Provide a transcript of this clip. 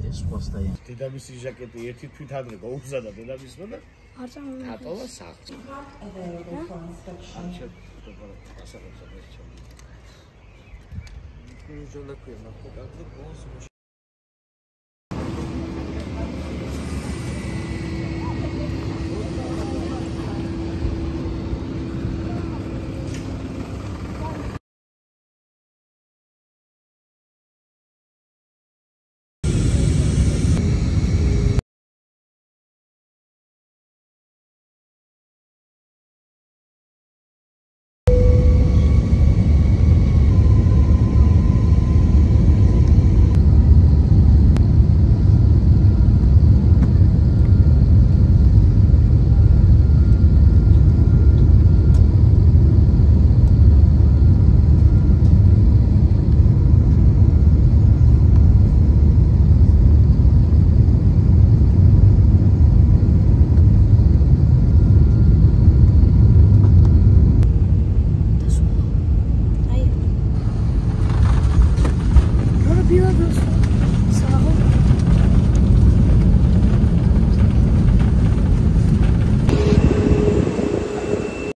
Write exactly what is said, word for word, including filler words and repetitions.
ეს პოსტა. დედამისი ჟაკეტი ერთი თვით ადრე გაუგზავნა დედამისმა და ატოვა სახლში. Жена куя на показ, бонус,